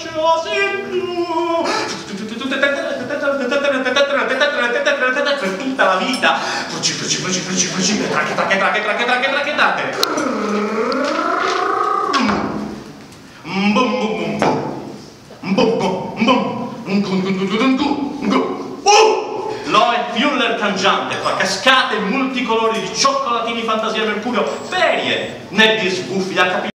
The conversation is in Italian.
ghiacciosi blu. Tutta la vita. Tracche. L'Oe Fuller cangiante fa cascate multicolori di cioccolatini fantasia mercurio, ferie, nebbi sbuffi da capire.